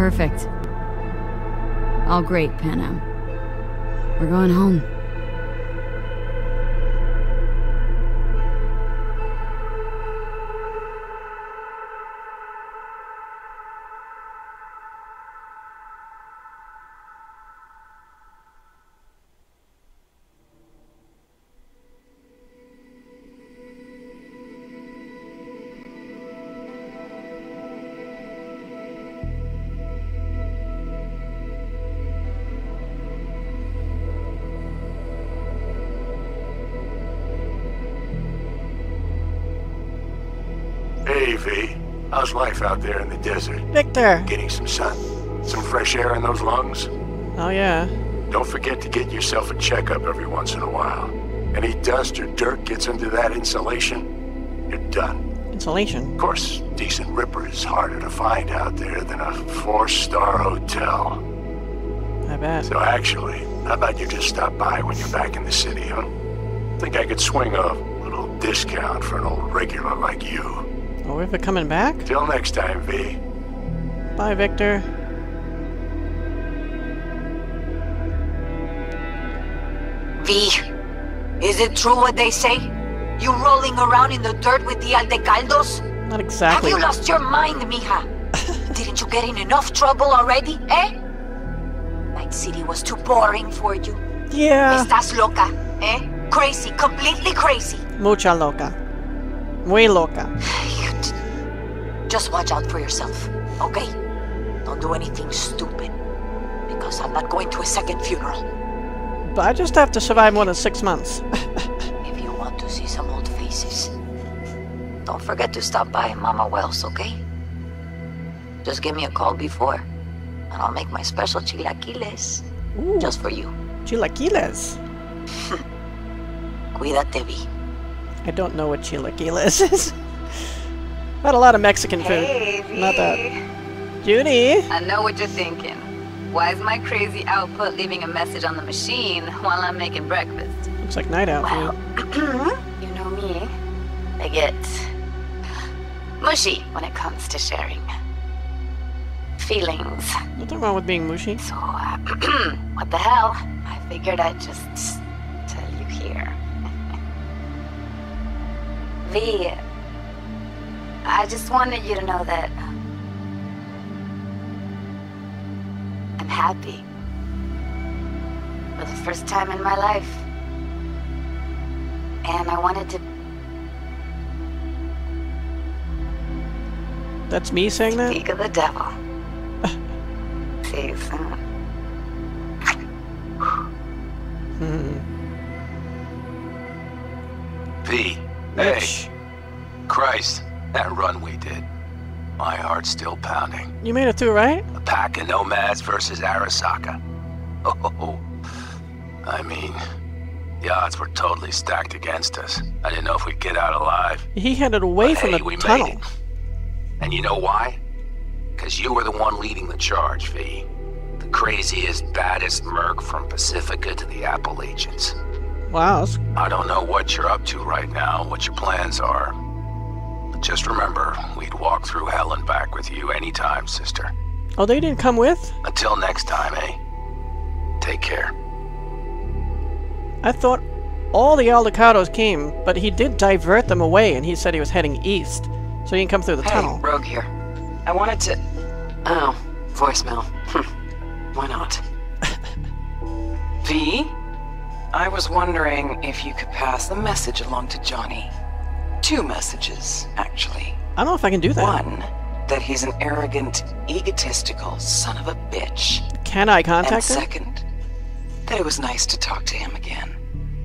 Perfect. All great, Panam. We're going home. Hey, V. How's life out there in the desert? Victor! Getting some sun? Some fresh air in those lungs? Oh, yeah. Don't forget to get yourself a checkup every once in a while. Any dust or dirt gets into that insulation, you're done. Insulation? Of course, decent ripper is harder to find out there than a 4-star hotel. I bet. So actually, how about you just stop by when you're back in the city, huh? Think I could swing a little discount for an old regular like you. Are we ever coming back? Till next time, V. Bye, Victor. V, is it true what they say? You rolling around in the dirt with the Aldecaldos? Not exactly. Have you lost your mind, mija? Didn't you get in enough trouble already, eh? Night City was too boring for you. Yeah. Estás loca, eh? Crazy, completely crazy. Mucha loca. Muy loca. Just watch out for yourself, okay? Don't do anything stupid. Because I'm not going to a second funeral. But I just have to survive more than 6 months. If you want to see some old faces, don't forget to stop by Mama Wells, okay? Just give me a call before, and I'll make my special chilaquiles. Ooh. Just for you. Chilaquiles. Cuídate, V. I don't know what chilaquiles is. Had a lot of Mexican food. Hey, V. Not that. Judy! I know what you're thinking. Why is my crazy output leaving a message on the machine while I'm making breakfast? Looks like night out Well, food. You know me. I get mushy when it comes to sharing feelings. Nothing wrong with being mushy. So, what the hell? I figured I'd just tell you here. V, I just wanted you to know that I'm happy. For the first time in my life. And I wanted to That's me saying that? speak of the devil. See you soon. V. Mitch. Hey. Christ, that run we did. My heart's still pounding. You made it through, right? A pack of nomads versus Arasaka. Oh, I mean, the odds were totally stacked against us. I didn't know if we'd get out alive. He headed away But from hey, the we tunnel. made it. And you know why? Because you were the one leading the charge, V. The craziest, baddest merc from Pacifica to the Appalachians. Wow. That's... I don't know what you're up to right now, what your plans are. But just remember, we'd walk through hell and back with you anytime, sister. Oh, they didn't come with? Until next time, eh? Take care. I thought all the Aldecados came, but he did divert them away, and he said he was heading east, so he can come through the tunnel. Rogue here. I wanted to... Oh, voicemail. Why not? V? I was wondering if you could pass the message along to Johnny. 2 messages, actually. I don't know if I can do that. One, that he's an arrogant, egotistical son of a bitch. Can I And contact him? second, that it was nice to talk to him again.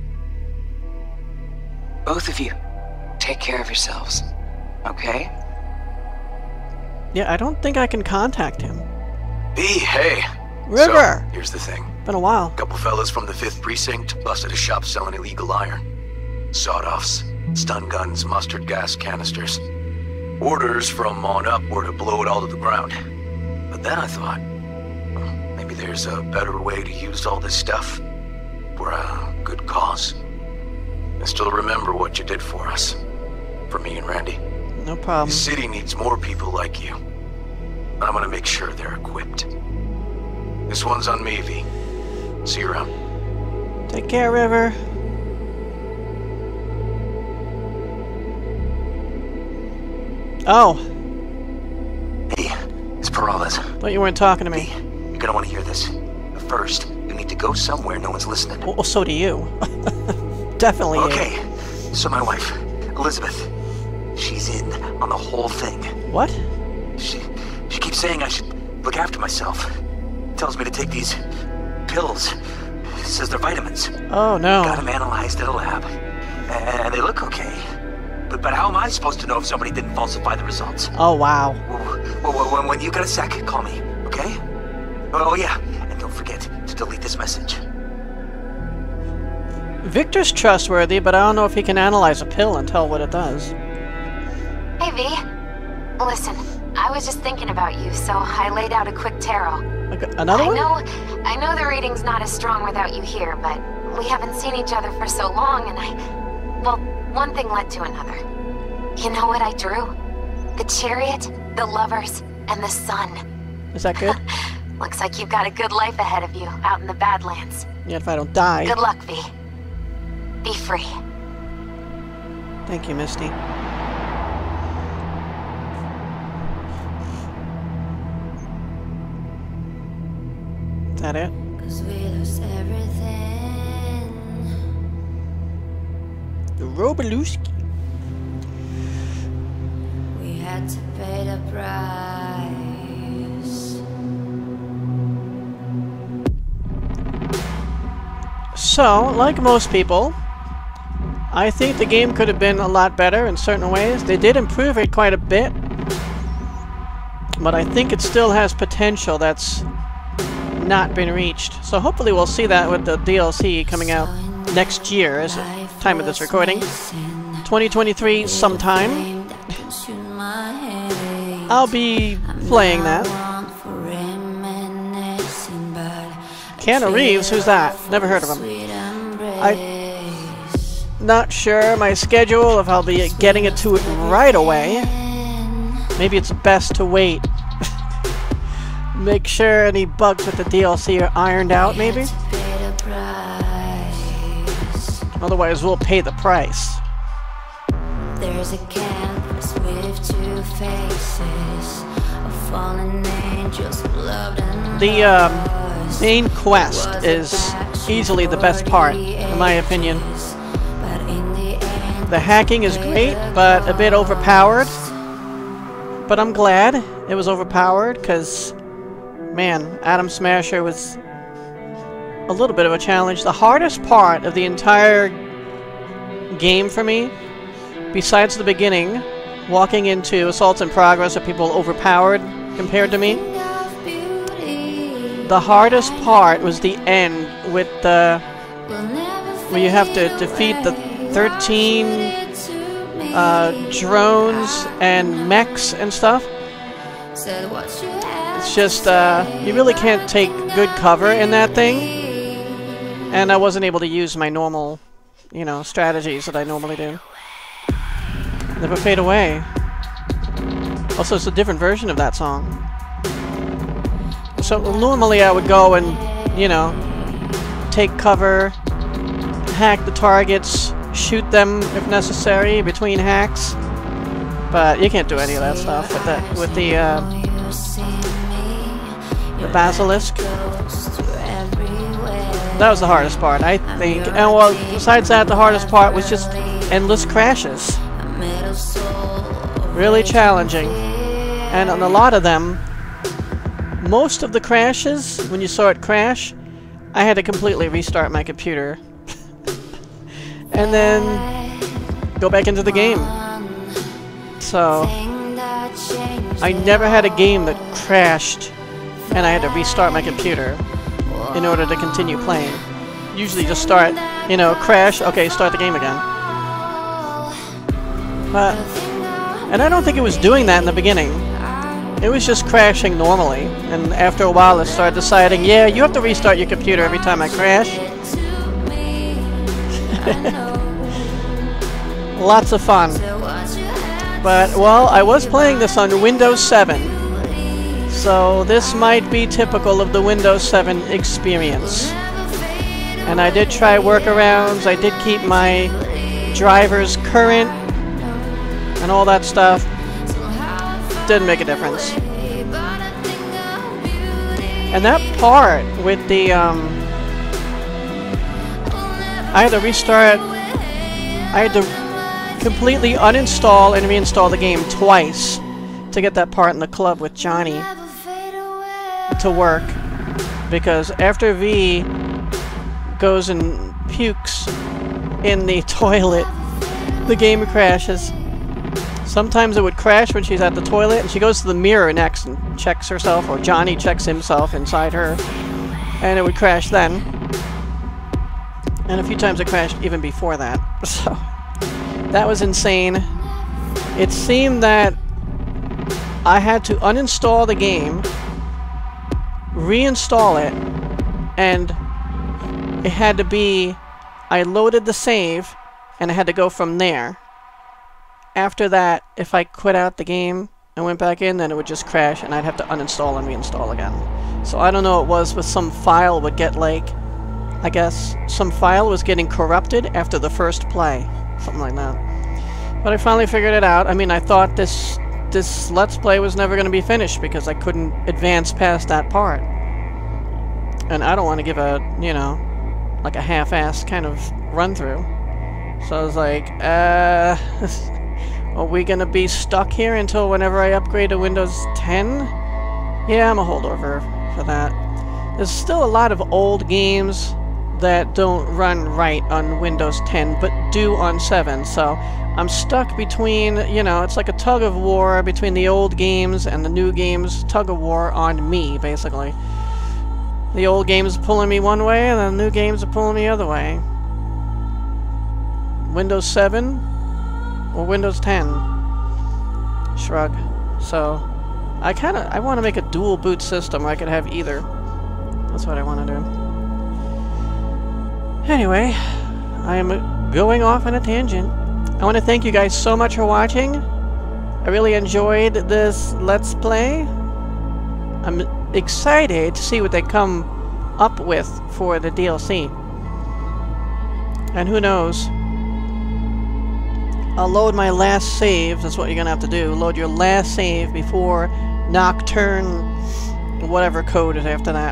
Both of you, take care of yourselves, okay? Yeah, I don't think I can contact him. V, hey! River! So, here's the thing. Been a while. Couple fellas from the 5th Precinct busted a shop selling illegal iron. Sawed-offs, stun guns, mustard gas canisters. Orders from on up were to blow it all to the ground. But then I thought, well, maybe there's a better way to use all this stuff for a good cause. I still remember what you did for us. For me and Randy. No problem. The city needs more people like you. I'm gonna make sure they're equipped. This one's on me, V. See you around. Take care, River. Oh. Hey, it's Peralez. Thought you weren't talking to me. V, you're gonna want to hear this. But first, you need to go somewhere no one's listening. Well, so do you. Definitely Okay, you. so my wife, Elizabeth, she's in on the whole thing. What? She keeps saying I should look after myself. Tells me to take these pills. Says they're vitamins. Oh, no. Got them analyzed at a lab. And they look okay. But how am I supposed to know if somebody didn't falsify the results? Oh, wow. When you got a sec, call me, okay? Oh, yeah. And don't forget to delete this message. Victor's trustworthy, but I don't know if he can analyze a pill and tell what it does. Hey, V. Listen, I was just thinking about you, so I laid out a quick tarot. Another one? I know the reading's not as strong without you here, but we haven't seen each other for so long, and well, one thing led to another. You know what I drew? The chariot, the lovers, and the sun. Is that good? Looks like you've got a good life ahead of you, out in the Badlands. Yeah, if I don't die. Good luck, V. Be free. Thank you, Misty. Is that it? 'Cause we lost everything. The Robalewski. We had to pay the price. So, like most people, I think the game could have been a lot better in certain ways. They did improve it quite a bit, but I think it still has potential that's not been reached. So hopefully we'll see that with the DLC coming out next year, as the time of this recording. 2023 sometime. I'll be playing that. Keanu Reeves, who's that? Never heard of him. I'm not sure my schedule, if I'll be getting it to it right away. Maybe it's best to wait. Make sure any bugs with the DLC are ironed out, maybe? Otherwise, we'll pay the price. There's a canvas with two faces, a fallen angel's loved and The main quest is easily the best part, in my opinion. The hacking is great, but a bit overpowered. But I'm glad it was overpowered, because, man, Atom Smasher was a little bit of a challenge. The hardest part of the entire game for me, besides the beginning, walking into Assaults in Progress are people overpowered compared to me. The hardest part was the end with the where you have to defeat the 13 drones and mechs and stuff. It's just you really can't take good cover in that thing, and I wasn't able to use my normal, you know, strategies that I normally do. Never Fade Away. Also, it's a different version of that song. So normally I would go and, you know, take cover, hack the targets, shoot them if necessary between hacks. But you can't do any of that stuff with the Basilisk. That was the hardest part, I think. And well, besides that, the hardest part was just endless crashes. Really challenging. And on a lot of them, most of the crashes, when you saw it crash, I had to completely restart my computer. And then go back into the game. So, I never had a game that crashed and I had to restart my computer in order to continue playing. Usually just start, you know, crash, okay, start the game again. And I don't think it was doing that in the beginning. It was just crashing normally, and after a while it started deciding, yeah, you have to restart your computer every time I crash. Lots of fun. But, well, I was playing this on Windows 7, So this might be typical of the Windows 7 experience. And I did try workarounds. I did keep my drivers current and all that stuff. Didn't make a difference. And that part with the I had to restart. I had to completely uninstall and reinstall the game twice to get that part in the club with Johnny to work, because after V goes and pukes in the toilet, the game crashes. Sometimes it would crash when she's at the toilet and she goes to the mirror next and checks herself, or Johnny checks himself inside her, and it would crash then. And a few times it crashed even before that. So that was insane. It seemed that I had to uninstall the game, reinstall it, and it had to be, I loaded the save and I had to go from there. After that, if I quit out the game and went back in, then it would just crash and I'd have to uninstall and reinstall again. So I don't know, it was, but some file would get, like, I guess some file was getting corrupted after the first play. Something like that. But I finally figured it out. I mean, I thought this Let's Play was never going to be finished because I couldn't advance past that part. And I don't want to give a, you know, like a half-assed kind of run-through. So I was like, are we going to be stuck here until whenever I upgrade to Windows 10? Yeah, I'm a holdover for that. There's still a lot of old games that don't run right on Windows 10, but do on 7, so I'm stuck between, you know, it's like a tug of war between the old games and the new games, tug of war on me, basically. The old games are pulling me one way, and the new games are pulling me the other way. Windows 7 or Windows 10? Shrug. So, I want to make a dual boot system where I could have either. That's what I want to do. Anyway, I am going off on a tangent. I want to thank you guys so much for watching. I really enjoyed this Let's Play. I'm excited to see what they come up with for the DLC. And who knows? I'll load my last save. That's what you're going to have to do. Load your last save before Nocturne, whatever code is after that.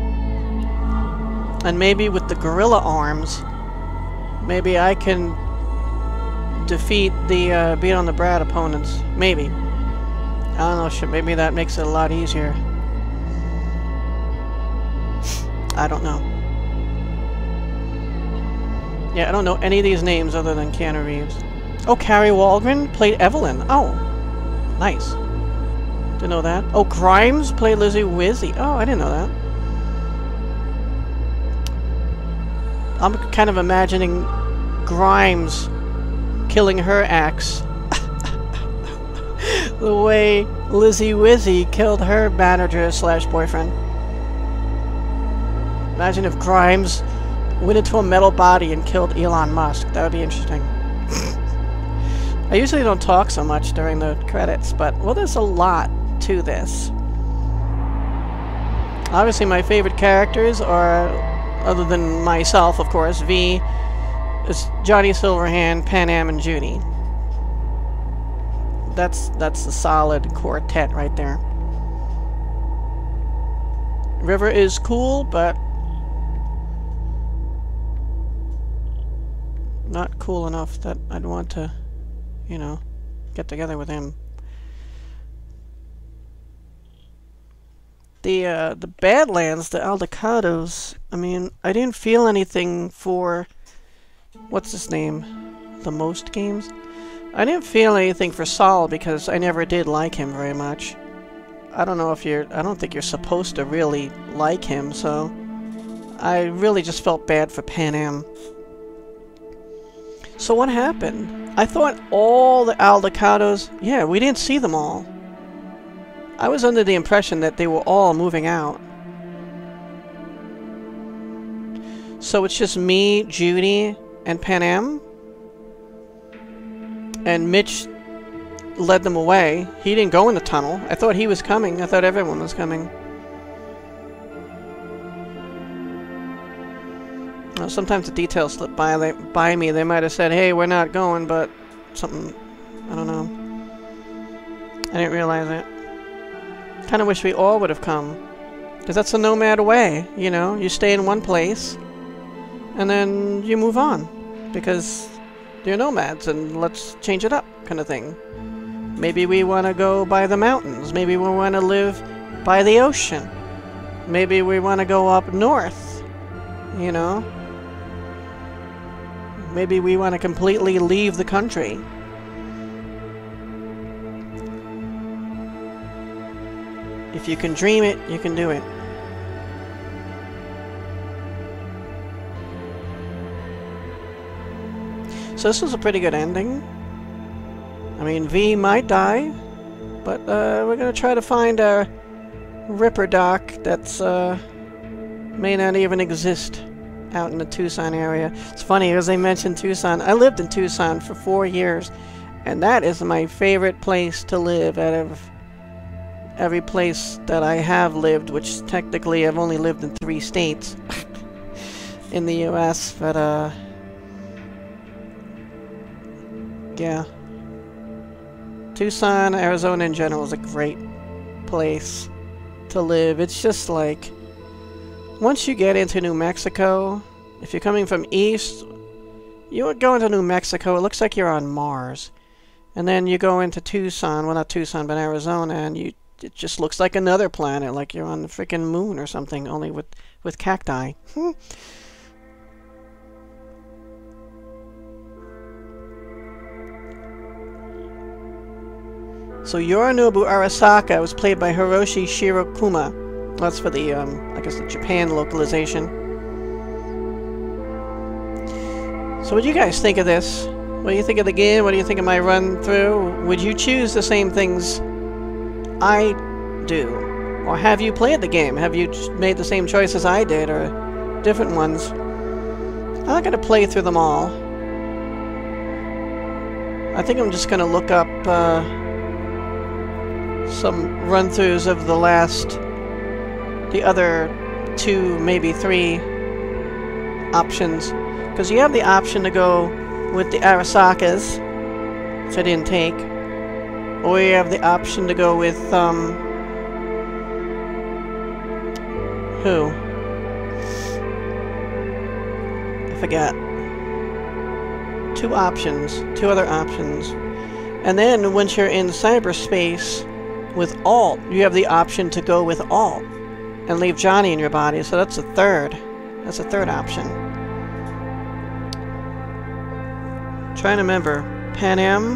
And maybe with the gorilla arms, maybe I can defeat the Beat on the Brat opponents. Maybe. I don't know, shit, maybe that makes it a lot easier. I don't know. Yeah, I don't know any of these names other than Keanu Reeves. Oh, Carrie Waldron played Evelyn. Oh, nice. Didn't know that. Oh, Grimes played Lizzie Wizzy. Oh, I didn't know that. I'm kind of imagining Grimes killing her ex the way Lizzie Wizzy killed her manager slash boyfriend. Imagine if Grimes went into a metal body and killed Elon Musk. That would be interesting. I usually don't talk so much during the credits, but, well, there's a lot to this. Obviously, my favorite characters are, other than myself, of course, V, is Johnny Silverhand, Panam, and Judy. That's the solid quartet right there. River is cool, but not cool enough that I'd want to, you know, get together with him. The Badlands, the Aldecados, I mean, I didn't feel anything for, what's his name? The Most Games? I didn't feel anything for Saul because I never did like him very much. I don't know if I don't think you're supposed to really like him, so I really just felt bad for Panam. So what happened? I thought all the Aldecados, yeah, we didn't see them all. I was under the impression that they were all moving out. So it's just me, Judy, and Panam? And Mitch led them away. He didn't go in the tunnel. I thought he was coming. I thought everyone was coming. Well, sometimes the details slip by me. They might have said, hey, we're not going, but something, I don't know. I didn't realize it. Kind of wish we all would have come. Because that's the nomad way, you know? You stay in one place, and then you move on. Because you're nomads, and let's change it up, kind of thing. Maybe we want to go by the mountains. Maybe we want to live by the ocean. Maybe we want to go up north, you know? Maybe we want to completely leave the country. If you can dream it, you can do it. So this was a pretty good ending. I mean, V might die, but we're gonna try to find a Ripper dock that's may not even exist out in the Tucson area. It's funny because they mentioned Tucson. I lived in Tucson for 4 years, and that is my favorite place to live out of every place that I have lived, which technically I've only lived in 3 states in the US, but yeah. Tucson, Arizona in general is a great place to live. It's just like, once you get into New Mexico, if you're coming from east, you're going to New Mexico, it looks like you're on Mars. And then you go into Tucson, well not Tucson, but Arizona, and it just looks like another planet, like you're on the freaking moon or something, only with cacti. So Yorinobu Arasaka was played by Hiroshi Shirokuma. That's for the, I guess the Japan localization. So what do you guys think of this? What do you think of the game? What do you think of my run through? Would you choose the same things I do? Or have you played the game? Have you made the same choices I did, or different ones? I'm not going to play through them all. I think I'm just going to look up some run-throughs of the other 2, maybe 3 options. Because you have the option to go with the Arasakas, which I didn't take. Or you have the option to go with, who? I forgot. 2 options. 2 other options. And then, once you're in cyberspace with alt, you have the option to go with alt and leave Johnny in your body, so that's a third. That's a third option. Trying to remember. Pan Am,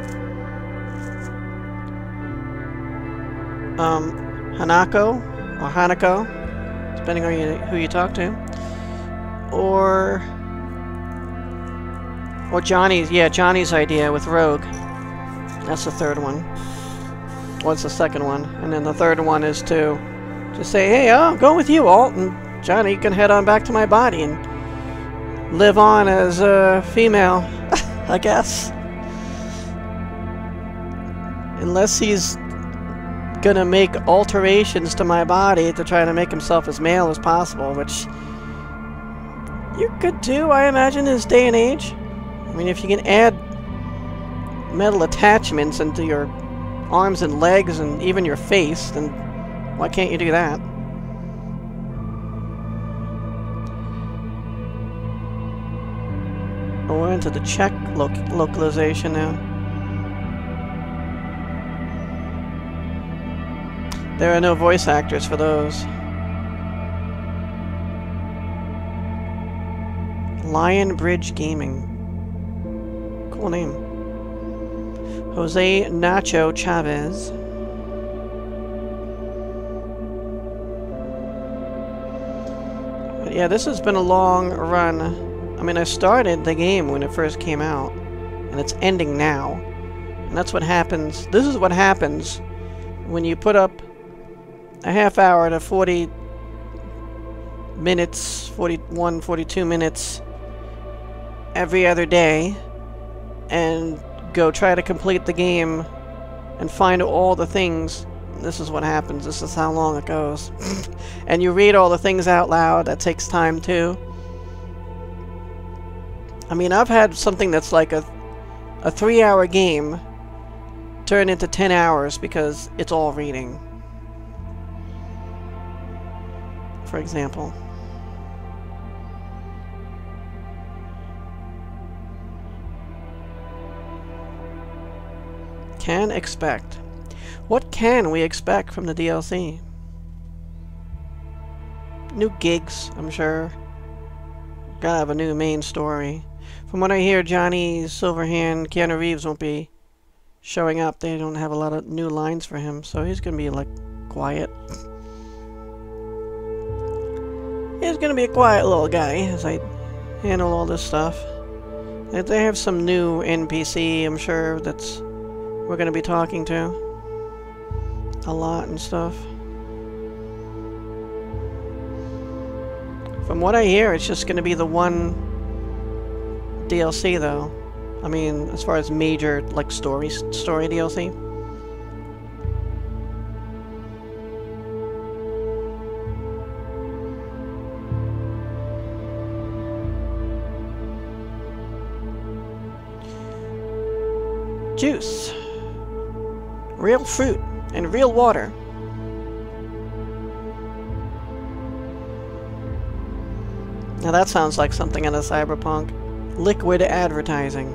Hanako, or Hanako, depending on who you talk to, or Johnny's, yeah, Johnny's idea with Rogue. That's the third one. What's the second one? And then the third one is to just say, hey, I'll go with you, Alt, and Johnny can head on back to my body and live on as a female, I guess. Unless he's gonna make alterations to my body to try to make himself as male as possible, which you could do, I imagine, in this day and age. I mean, if you can add metal attachments into your arms and legs and even your face, then why can't you do that? Oh, we're into the Czech localization now. There are no voice actors for those. Lion Bridge Gaming. Cool name. Jose Nacho Chavez. But yeah, this has been a long run. I mean, I started the game when it first came out, and it's ending now. And that's what happens. This is what happens when you put up a half hour to 40 minutes, 41, 42 minutes every other day, and go try to complete the game and find all the things. This is what happens. This is how long it goes. And you read all the things out loud. That takes time too. I mean, I've had something that's like a 3-hour game turn into 10 hours because it's all reading. For example. Can expect. What can we expect from the DLC? New gigs, I'm sure. Gotta have a new main story. From what I hear, Johnny Silverhand, Keanu Reeves won't be showing up. They don't have a lot of new lines for him, so he's gonna be like quiet. He's gonna be a quiet little guy as I handle all this stuff. They have some new NPC, I'm sure, that's we're gonna be talking to a lot and stuff. From what I hear, it's just gonna be the one DLC though. I mean, as far as major like story DLC. Juice. Real fruit and real water. Now that sounds like something in a Cyberpunk. Liquid advertising.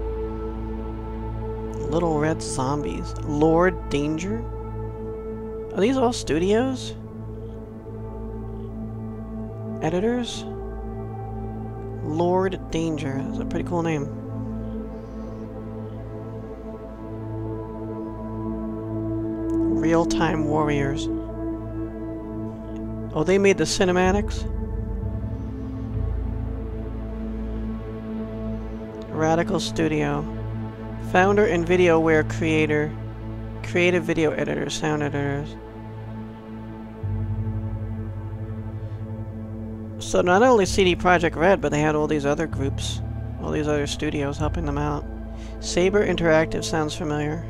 Little red zombies. Lord Danger? Are these all studios? Editors? Lord Danger. That's a pretty cool name. Real-time warriors. Oh, they made the cinematics? Radical Studio. Founder and VideoWare creator. Creative video editors, sound editors. So not only CD Projekt Red, but they had all these other groups. All these other studios helping them out. Saber Interactive sounds familiar.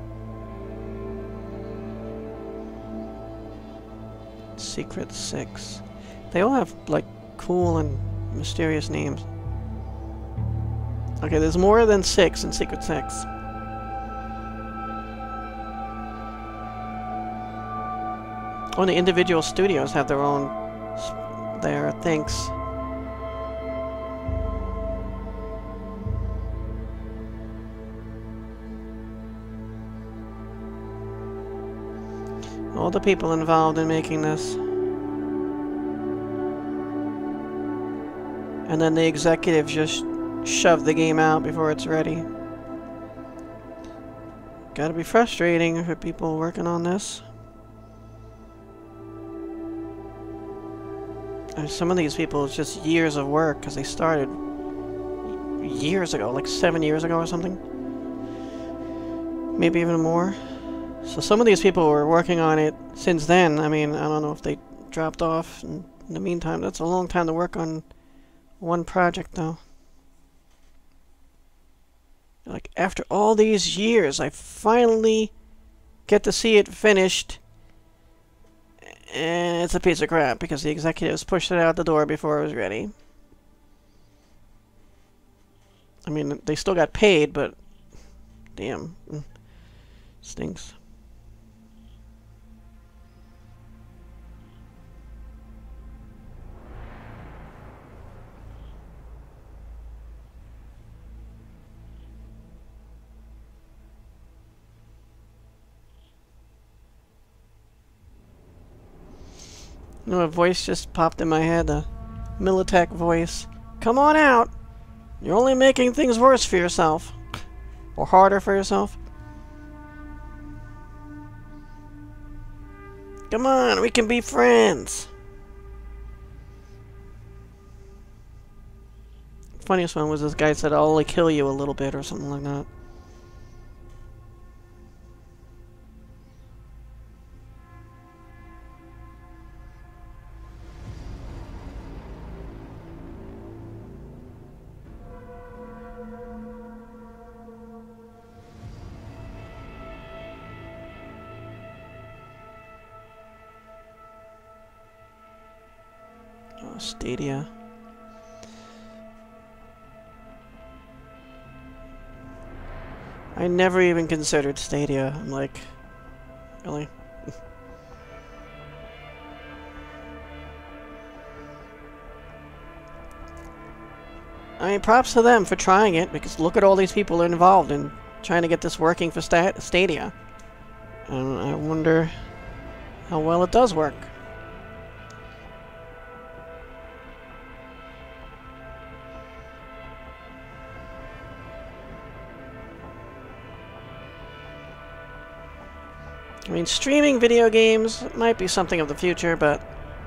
Secret 6. They all have, like, cool and mysterious names. Okay, there's more than 6 in Secret 6. Oh, the individual studios have their own there, thanks. All the people involved in making this. And then the executives just shove the game out before it's ready. Gotta be frustrating for people working on this. Some of these people, it's just years of work because they started years ago, like 7 years ago or something. Maybe even more. So some of these people were working on it since then. I mean, I don't know if they dropped off in the meantime. That's a long time to work on one project, though. Like, after all these years, I finally get to see it finished. And it's a piece of crap because the executives pushed it out the door before it was ready. I mean, they still got paid, but damn, stinks. You know, a voice just popped in my head, a Militech voice. Come on out! You're only making things worse for yourself. Or harder for yourself. Come on, we can be friends! Funniest one was this guy said, I'll only kill you a little bit or something like that. Stadia. I never even considered Stadia. I'm like, really? I mean, props to them for trying it, because look at all these people involved in trying to get this working for Stadia. And I wonder how well it does work. I mean, streaming video games might be something of the future, but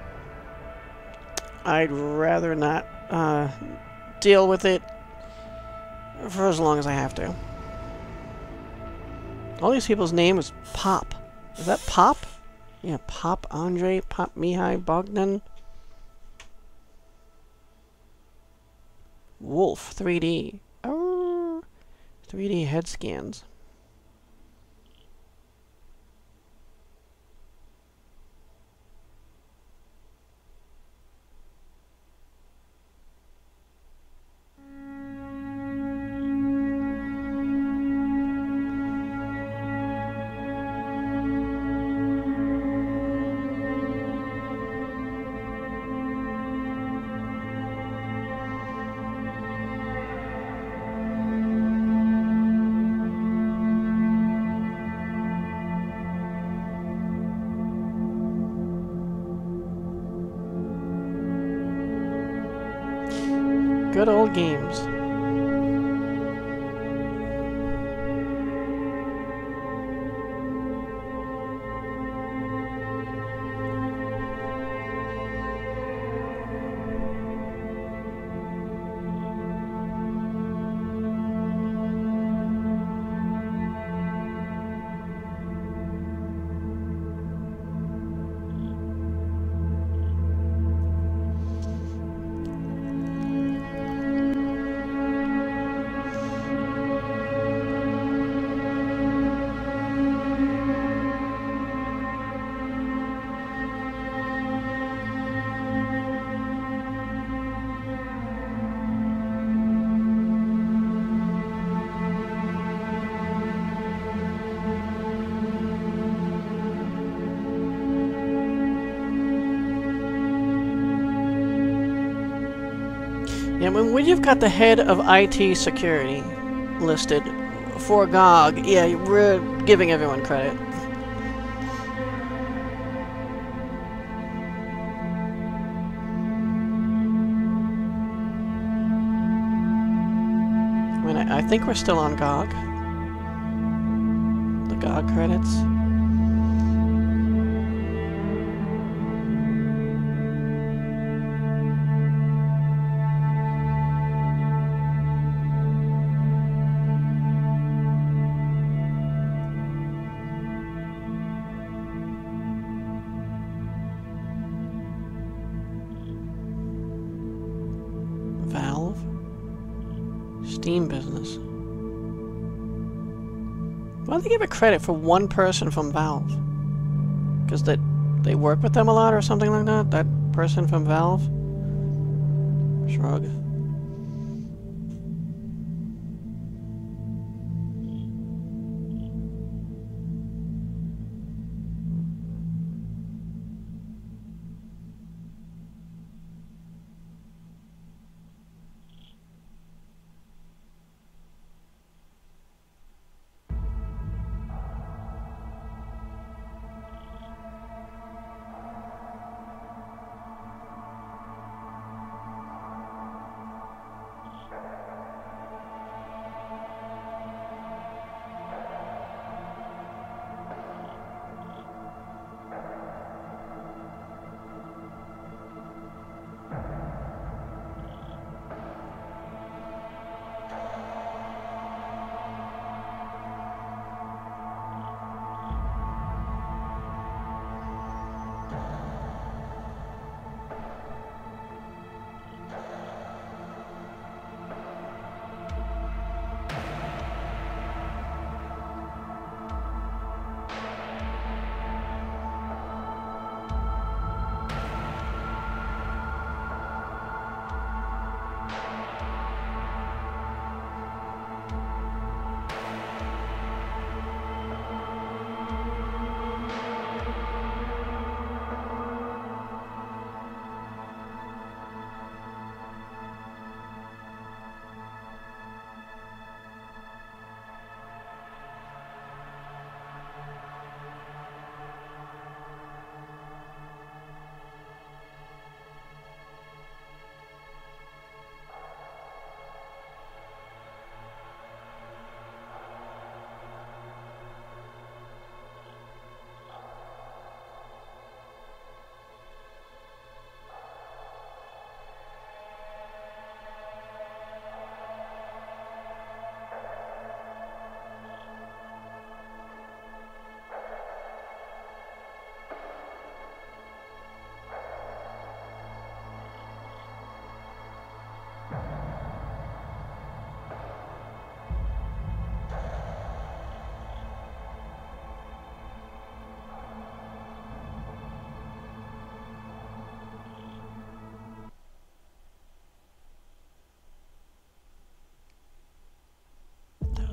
I'd rather not deal with it for as long as I have to. All these people's name was Pop. Is that Pop? Yeah, Pop Andre, Pop Mihai Bogdan. Wolf 3D. Oh, 3D head scans. Good old games. Yeah, when you've got the head of IT security listed for GOG, yeah, we're giving everyone credit. I mean, I think we're still on GOG. The GOG credits. Steam business. Why do they give it credit for one person from Valve? Because they work with them a lot or something like that? That person from Valve? Shrug.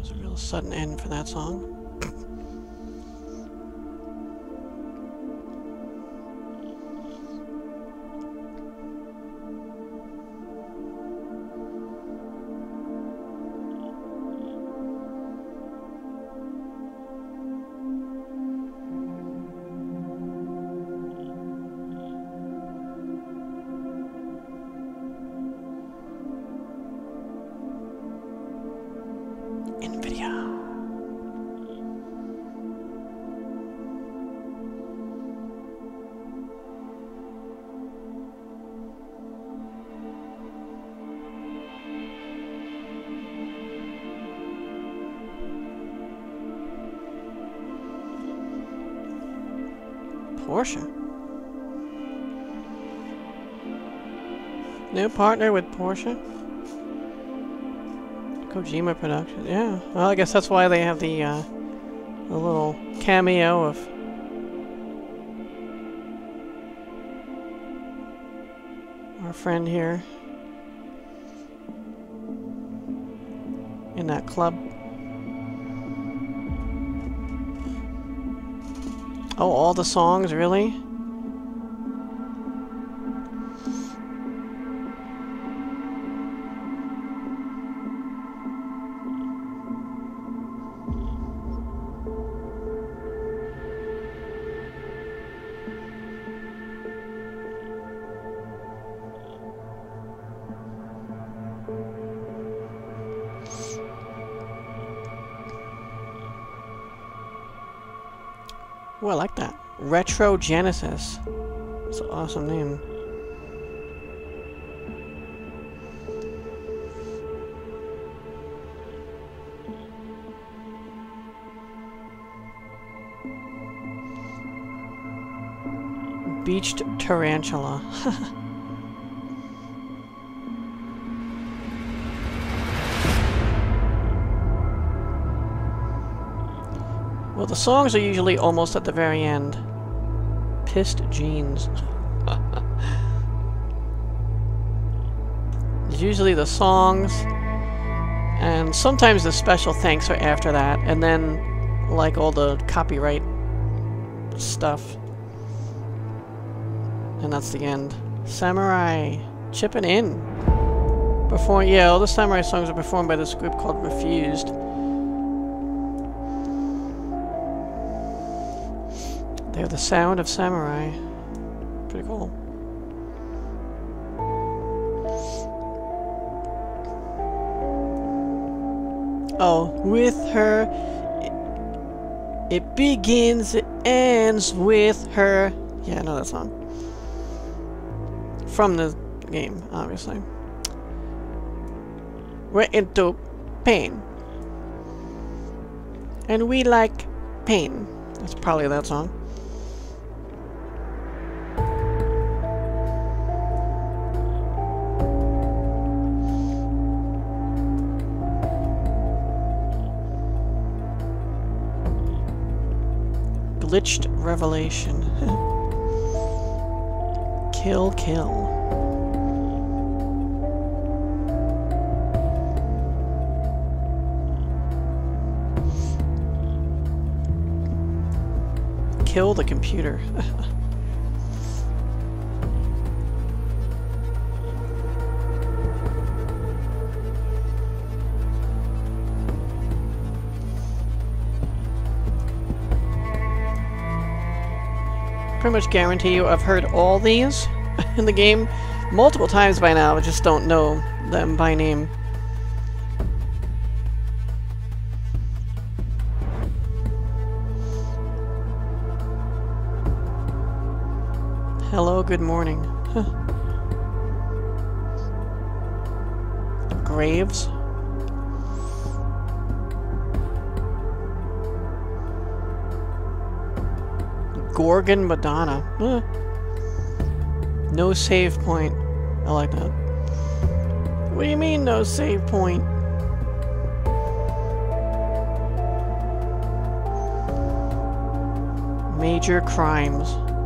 It's a real sudden end for that song. Porsche. New partner with Porsche? Kojima Productions. Yeah. Well, I guess that's why they have the little cameo of our friend here in that club. Oh, all the songs, really? Oh, I like that. Retro Genesis. That's an awesome name. Beached Tarantula. Well, the songs are usually almost at the very end. Pissed Jeans. It's usually the songs, and sometimes the special thanks are after that, and then, like, all the copyright stuff. And that's the end. Samurai. Chipping in. Yeah, all the Samurai songs are performed by this group called Refused. They're the sound of samurai. Pretty cool. Oh, with her, it begins, it ends with her. Yeah, I know that song. From the game, obviously. We're into pain. And we like pain. That's probably that song. Glitched Revelation. Kill, kill. Kill the computer. Pretty much guarantee you I've heard all these in the game multiple times by now. I just don't know them by name. Hello, good morning. Graves. Gorgon Madonna. No save point. I like that. What do you mean, no save point? Major crimes.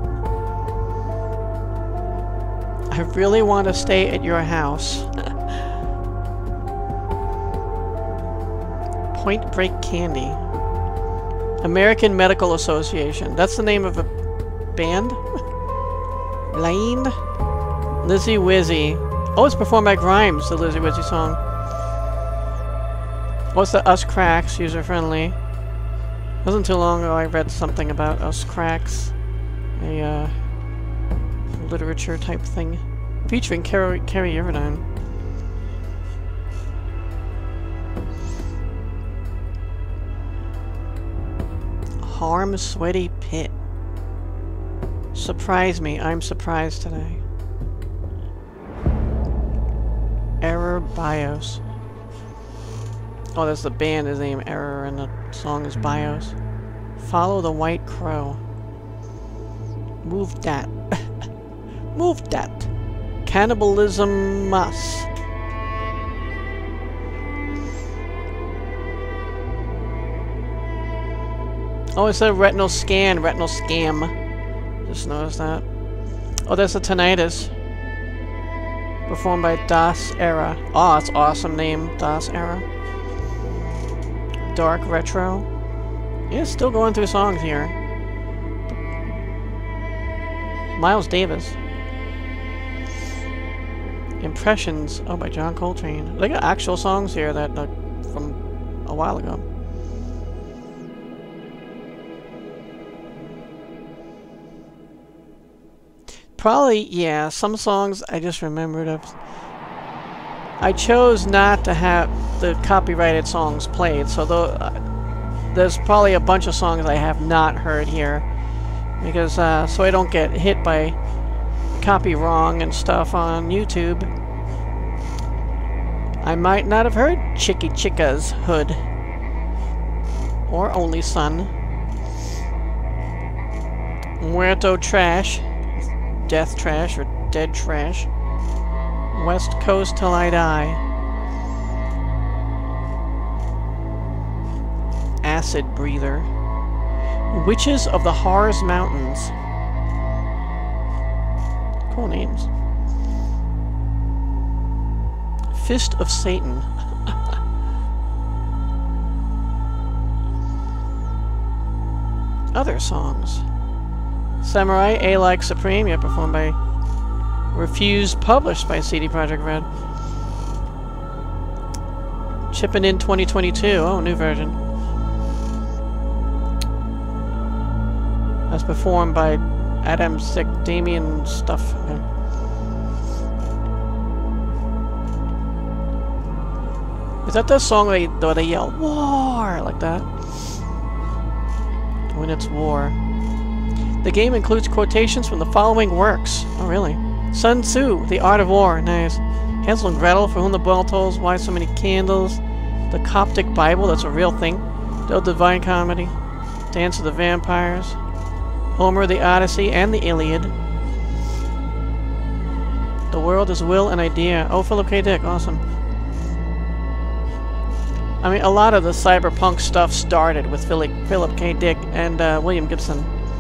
I really want to stay at your house. Point Break Candy. American Medical Association. That's the name of a band? Blind? Lizzie Wizzy. Oh, it's performed by Grimes, the Lizzie Wizzy song. What's the Us Cracks, user-friendly? Wasn't too long ago I read something about Us Cracks. A, literature type thing. Featuring Carrie Irvine. Harm Sweaty Pit. Surprise me. I'm surprised today. Error BIOS. Oh, that's the band is named Error and the song is BIOS. Follow the White Crow. Move that. Move that. Cannibalism Muss. Oh, it said retinal scan, retinal scam. Just noticed that. Oh, that's a tinnitus. Performed by Das Era. Oh, it's awesome name, Das Era. Dark Retro. Yeah, still going through songs here. Miles Davis. Impressions. Oh, by John Coltrane. They got actual songs here that from a while ago. Probably, yeah, some songs I just remembered of. I chose not to have the copyrighted songs played, so there's probably a bunch of songs I have not heard here. Because, so I don't get hit by copy wrong and stuff on YouTube. I might not have heard Chicky Chicka's Hood. Or Only Son. Muerto Trash. Death Trash or Dead Trash. West Coast Till I Die. Acid Breather. Witches of the Harz Mountains. Cool names. Fist of Satan. Other songs. Samurai, A Like Supreme, yeah, performed by Refused, published by CD Projekt Red. Chippin' In 2022, oh, new version. That's performed by Adam Sick, Damien stuff. Okay. Is that the song where they yell, "War!" like that? When it's war. The game includes quotations from the following works. Oh, really? Sun Tzu, The Art of War. Nice. Hansel and Gretel, For Whom the Bell Tolls, Why So Many Candles. The Coptic Bible, that's a real thing. The Divine Comedy. Dance of the Vampires. Homer, The Odyssey, and the Iliad. The World is Will and Idea. Oh, Philip K. Dick. Awesome. I mean, a lot of the cyberpunk stuff started with Philip K. Dick and William Gibson.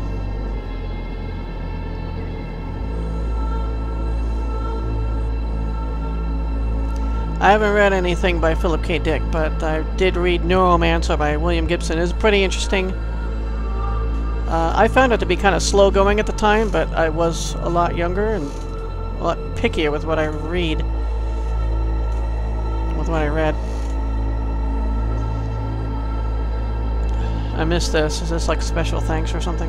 I haven't read anything by Philip K. Dick, but I did read Neuromancer by William Gibson. It's pretty interesting. I found it to be kind of slow going at the time, but I was a lot younger and a lot pickier with what I read. With what I read. I missed this. Is this like special thanks or something?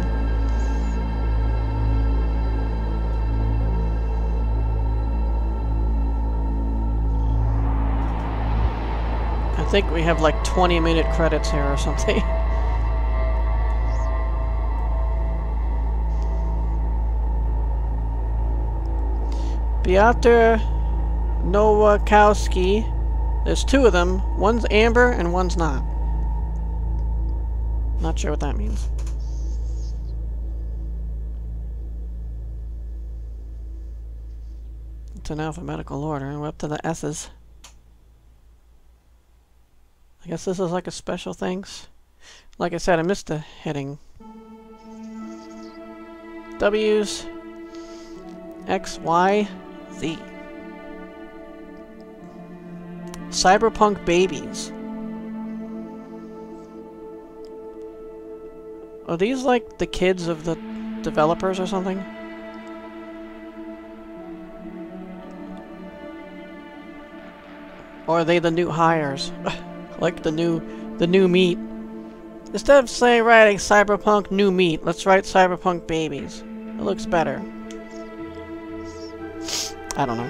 I think we have like 20-minute credits here or something. Piotr Nowakowski. There's two of them. One's amber and one's not. Not sure what that means. It's in alphabetical order, and we're up to the S's. I guess this is like a special thanks. Like I said, I missed the heading. W's, X, Y, Z. Cyberpunk Babies. Are these like the kids of the developers or something? Or are they the new hires? Like the new meat. Instead of say writing Cyberpunk new meat, let's write Cyberpunk babies. It looks better. I don't know.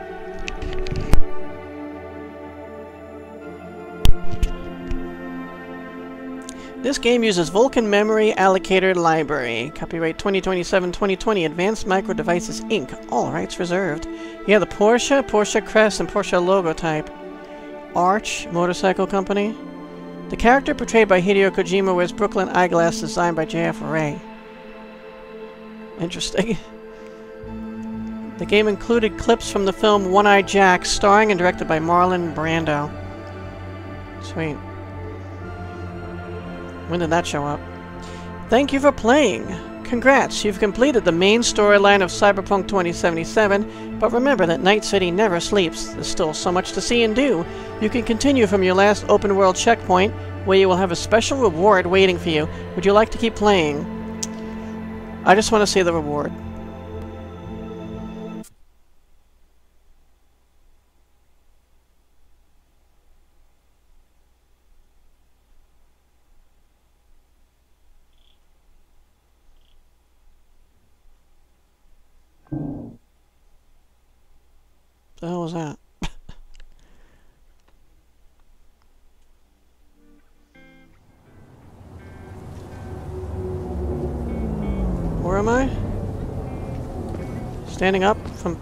This game uses Vulkan Memory Allocator Library. Copyright 2027-2020, Advanced Micro Devices Inc. All rights reserved. Yeah, the Porsche, Porsche Crest, and Porsche logo type. Arch Motorcycle Company. The character portrayed by Hideo Kojima wears Brooklyn eyeglasses designed by J.F. Ray. Interesting. The game included clips from the film One-Eyed Jack, starring and directed by Marlon Brando. Sweet. When did that show up? Thank you for playing! Congrats, you've completed the main storyline of Cyberpunk 2077, but remember that Night City never sleeps. There's still so much to see and do. You can continue from your last open-world checkpoint, where you will have a special reward waiting for you. Would you like to keep playing? I just want to see the reward. The hell was that? Where am I? Standing up from...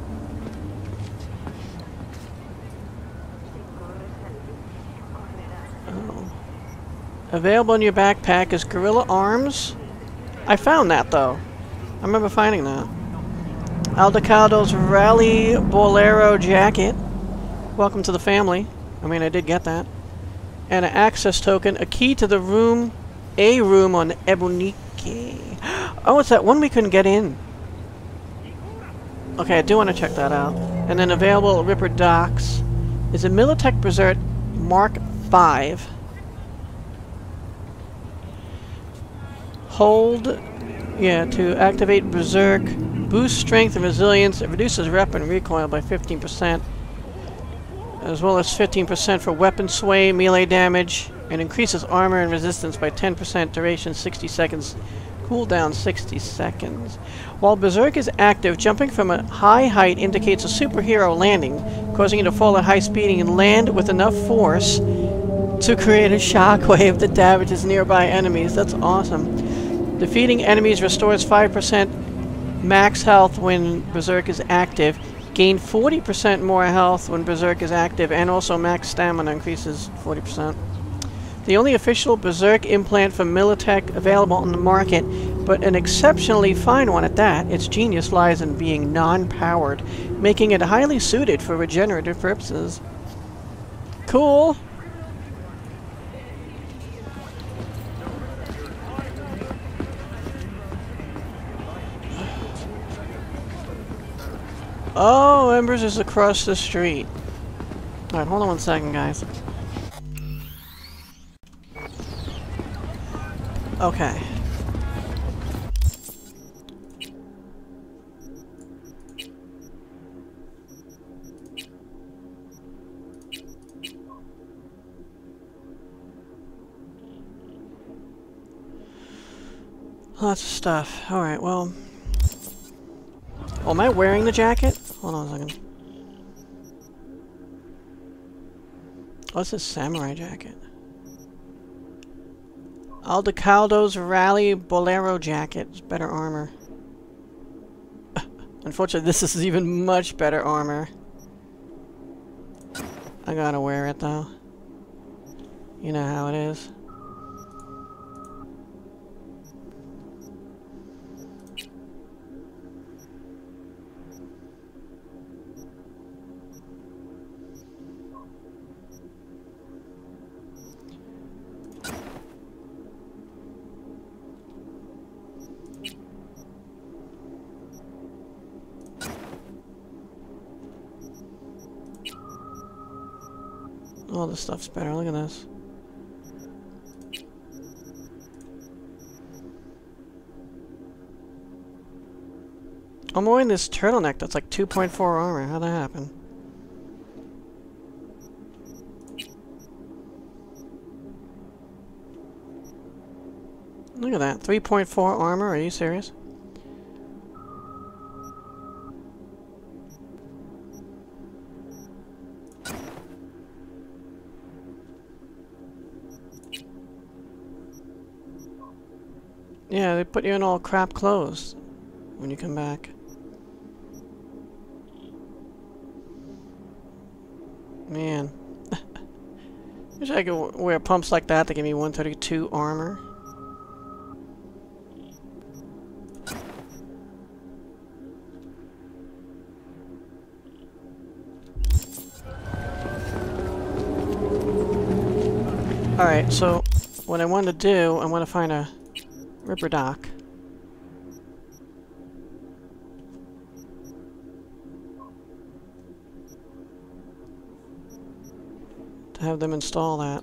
Oh. Available in your backpack is Gorilla Arms. I found that though. I remember finding that. Aldecado's Rally Bolero jacket. Welcome to the family. I mean, I did get that. And an access token, a key to the room, a room on Ebonique. Oh, it's that one we couldn't get in. Okay, I do want to check that out. And then available at Ripper Docks is a Militech Berserk Mark V. Hold, yeah, to activate Berserk. Boost strength and resilience. It reduces weapon recoil by 15%, as well as 15% for weapon sway, melee damage, and increases armor and resistance by 10%, duration 60 seconds, cooldown 60 seconds. While Berserk is active, jumping from a high height indicates a superhero landing, causing you to fall at high speed and land with enough force to create a shockwave that damages nearby enemies. That's awesome. Defeating enemies restores 5% max health when Berserk is active, gain 40% more health when Berserk is active, and also max stamina increases 40%. The only official Berserk implant from Militech available on the market, but an exceptionally fine one at that. Its genius lies in being non-powered, making it highly suited for regenerative purposes. Cool! Oh, Embers is across the street. Alright, hold on one second, guys. Okay. Lots of stuff. Alright, well... Oh, am I wearing the jacket? Hold on a second. What's this samurai jacket? Aldecaldo's Rally Bolero jacket. It's better armor. Unfortunately, this is even much better armor. I gotta wear it though. You know how it is. All this stuff's better. Look at this. I'm wearing this turtleneck that's like 2.4 armor. How'd that happen? Look at that. 3.4 armor? Are you serious? Yeah, they put you in all crap clothes when you come back. Man. Wish I could wear pumps like that to give me 132 armor. Alright, so what I want to do, I want to find a Ripper Doc. To have them install that.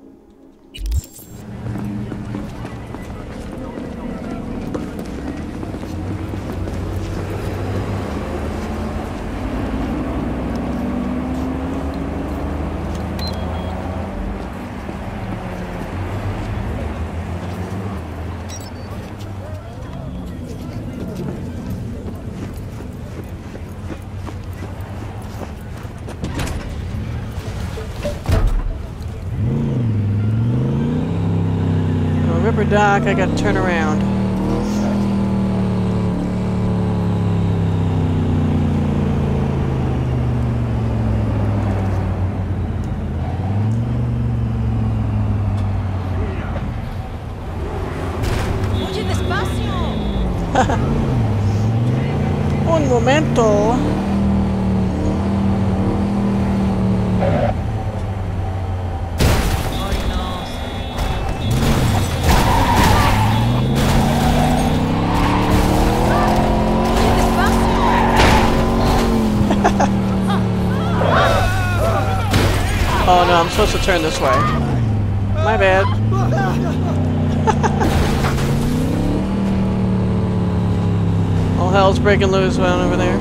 Doc, I gotta turn around. Un momento. Oh no, I'm supposed to turn this way. My bad. All hell's breaking loose down over there.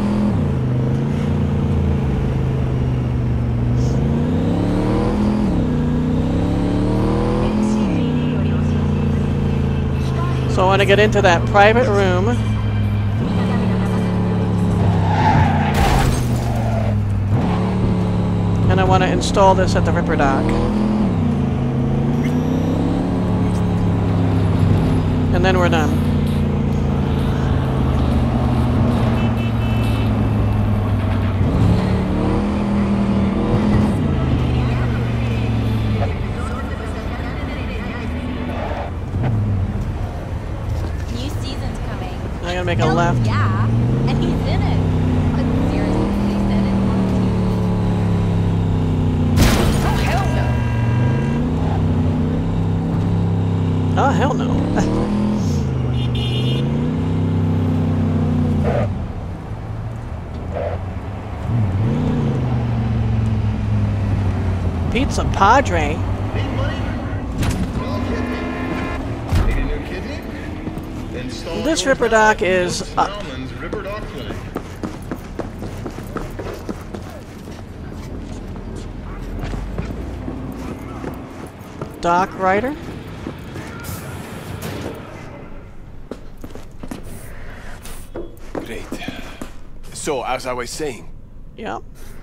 So I want to get into that private room. And I want to install this at the Ripper Dock. And then we're done. New season's coming. I gotta make a left. Yeah, and he's in it. Like, seriously, they said it on TV. Oh, hell no. Pizza Padre. This Ripper Dock is up. Dock Rider. Great. So, as I was saying. Yeah.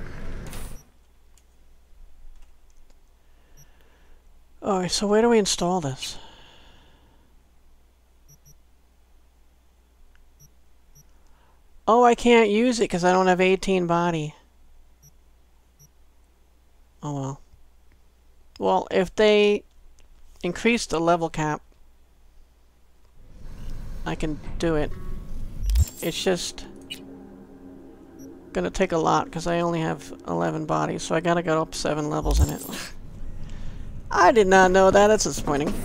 Alright, so where do we install this? Oh, I can't use it because I don't have 18 body. Oh well. Well, if they increase the level cap, I can do it. It's just gonna take a lot because I only have 11 bodies, so I gotta go up 7 levels in it. I did not know that. That's disappointing.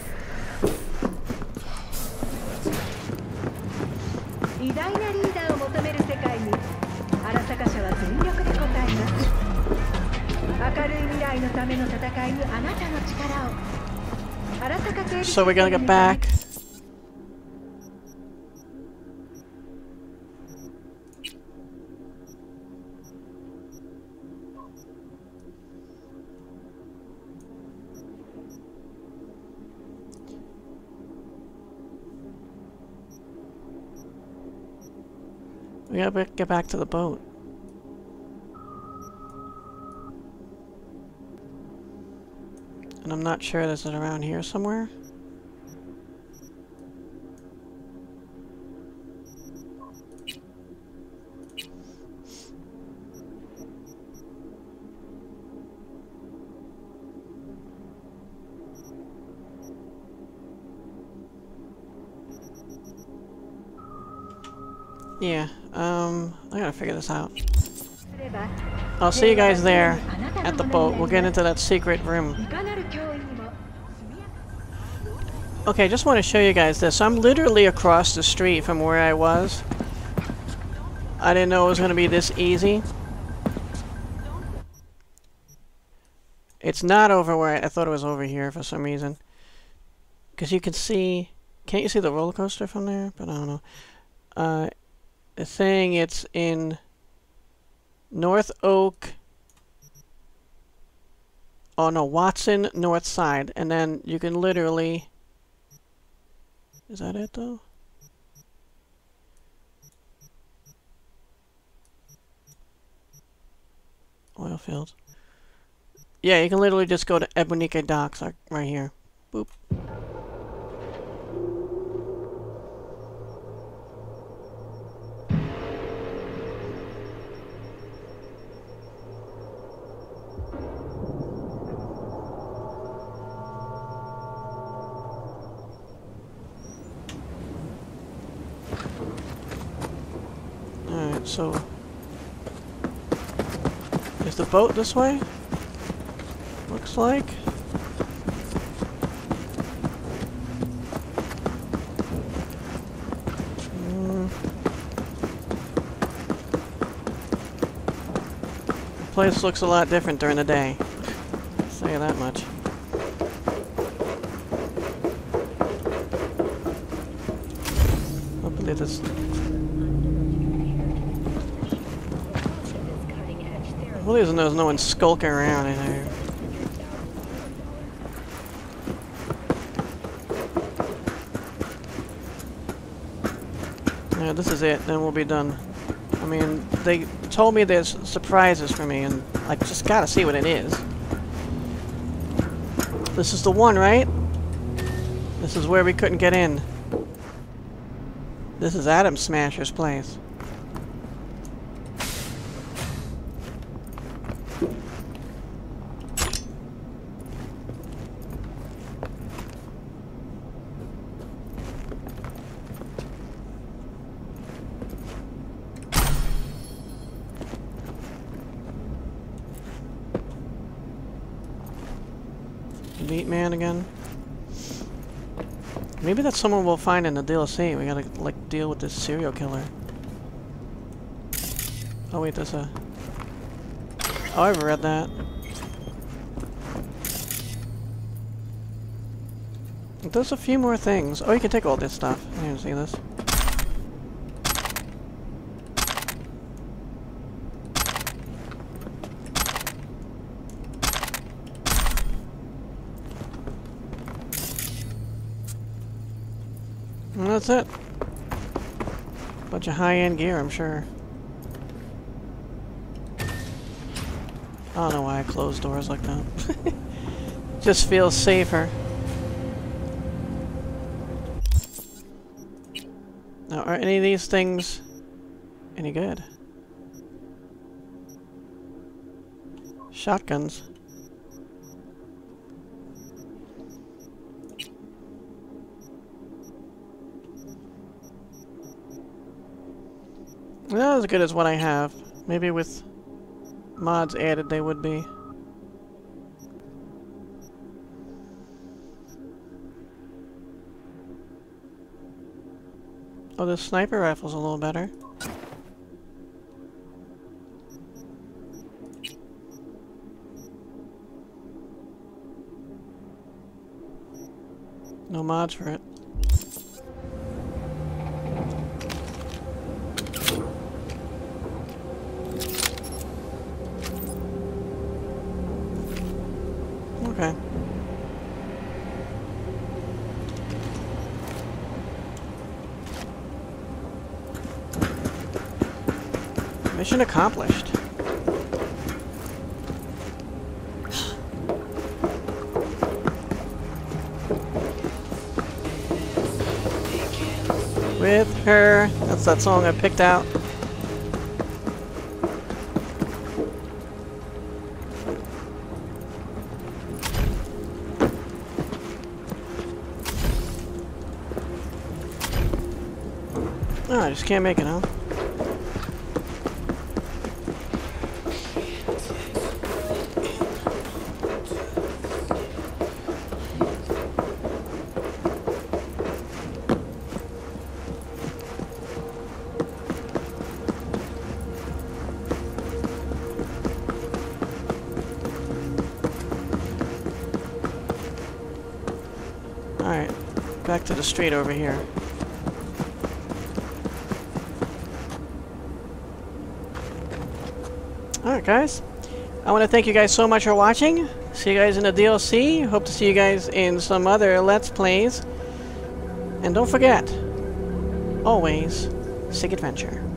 So we're gonna get back. We gotta get back to the boat. And I'm not sure this is around here somewhere. Yeah, I gotta figure this out. I'll see you guys there at the boat. We'll get into that secret room. Okay, just want to show you guys this. I'm literally across the street from where I was. I didn't know it was going to be this easy. It's not over where I thought it was over here for some reason. Because you can see... Can't you see the roller coaster from there? But I don't know. The thing, it's in North Oak. Oh no, Watson, North Side. And then you can literally... Is that it though? Oil fields. Yeah, you can literally just go to Ebonique Docks like right here. Boop. Alright, so... Is the boat this way? Looks like. The place looks a lot different during the day. I'll say that much. Hopefully this... Hopefully there's no one skulking around in there. Yeah, this is it, then we'll be done. I mean, they told me there's surprises for me, and I just gotta see what it is. This is the one, right? This is where we couldn't get in. This is Adam Smasher's place. Meat man again. Maybe that's someone we'll find in the DLC. We gotta, like, deal with this serial killer. Oh wait, there's a... Oh, I've read that. There's a few more things. Oh, you can take all this stuff. I didn't see this. And that's it. Bunch of high-end gear, I'm sure. I don't know why I close doors like that. Just feels safer. Now, are any of these things any good? Shotguns. Not as good as what I have. Maybe with mods added they would be. Oh, the sniper rifle's a little better. No mods for it. Okay. Mission accomplished. With her. That's that song I picked out. Oh, I just can't make it, huh? Alright, back to the street over here. Alright guys, I want to thank you guys so much for watching. See you guys in the DLC. Hope to see you guys in some other Let's Plays. And don't forget, always seek adventure.